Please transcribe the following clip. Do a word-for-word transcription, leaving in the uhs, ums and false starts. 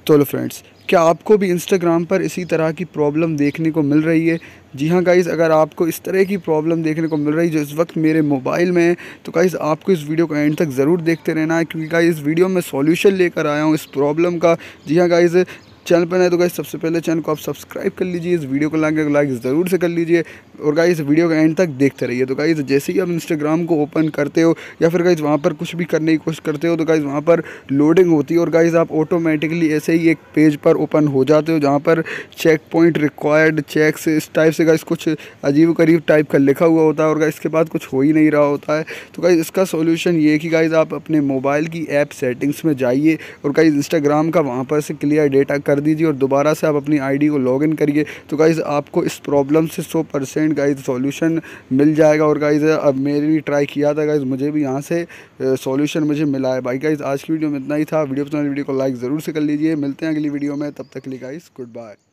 तो लो फ्रेंड्स, क्या आपको भी इंस्टाग्राम पर इसी तरह की प्रॉब्लम देखने को मिल रही है? जी हाँ गाइज़, अगर आपको इस तरह की प्रॉब्लम देखने को मिल रही है जो इस वक्त मेरे मोबाइल में है, तो गाइज़ आपको इस वीडियो को एंड तक ज़रूर देखते रहना है, क्योंकि गाइज़ इस वीडियो में सॉल्यूशन लेकर आया हूँ इस प्रॉब्लम का। जी हाँ गाइज़, चैनल पर नए तो गाइस सबसे पहले चैनल को आप सब्सक्राइब कर लीजिए, इस वीडियो को लाइक लाइक ज़रूर से कर लीजिए और गाइस वीडियो का एंड तक देखते रहिए। तो गाइस जैसे ही आप इंस्टाग्राम को ओपन करते हो या फिर गाइस वहाँ पर कुछ भी करने की कोशिश करते हो, तो गाइस वहाँ पर लोडिंग होती है और गाइस आप ऑटोमेटिकली ऐसे ही एक पेज पर ओपन हो जाते हो जहाँ पर चेक पॉइंट रिक्वायर्ड चेक्स इस टाइप से गाइस कुछ अजीब करीब टाइप का लिखा हुआ होता है और गाइस इसके बाद कुछ हो ही नहीं रहा होता है। तो गाइस इसका सोल्यूशन ये है कि गाइस आप अपने मोबाइल की ऐप सेटिंग्स में जाइए और गाइस इंस्टाग्राम का वहाँ पर से क्लियर डेटा कर दीजिए और दोबारा से आप अपनी आईडी को लॉगिन करिए। तो गाइज़ आपको इस प्रॉब्लम से सौ परसेंट गाइज़ सॉल्यूशन मिल जाएगा। और गाइज़ अब मैंने भी ट्राई किया था गाइज़, मुझे भी यहाँ से सॉल्यूशन मुझे मिला है। भाई गाइज़ आज की वीडियो में इतना ही था। वीडियो पसंद वीडियो को लाइक ज़रूर से कर लीजिए। मिलते हैं अगली वीडियो में, तब तक के लिए गाइज़ गुड बाय।